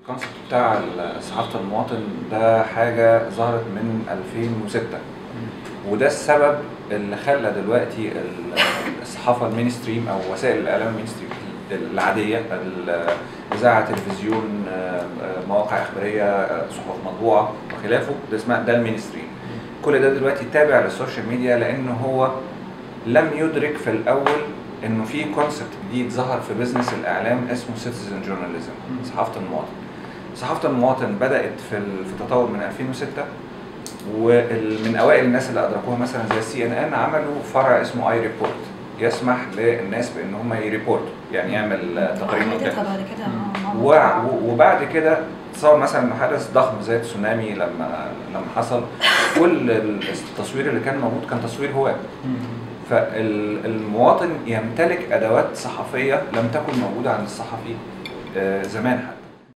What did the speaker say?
الكونسيبت بتاع صحافة المواطن ده حاجة ظهرت من 2006، وده السبب اللي خلى دلوقتي الصحافة المينستريم أو وسائل الإعلام المينستريم العادية، إذاعة، تلفزيون، مواقع إخبارية، صحف مطبوعة وخلافه، ده المينستريم. كل ده دلوقتي تابع للسوشيال ميديا، لأنه هو لم يدرك في الأول إنه في كونسبت جديد ظهر في بزنس الإعلام اسمه سيتيزن جورناليزم، صحافة المواطن. صحافة المواطن بدأت في التطور من 2006، ومن أوائل الناس اللي أدركوها مثلا زي CNN عملوا فرع اسمه اي ريبورت، يسمح للناس بإن هم يريبورتوا، يعني يعمل تقارير وبعد كده تصور مثلا حدث ضخم زي التسونامي لما حصل، كل التصوير اللي كان موجود كان تصوير هواء. فالمواطن يمتلك أدوات صحفية لم تكن موجودة عند الصحفي زمان.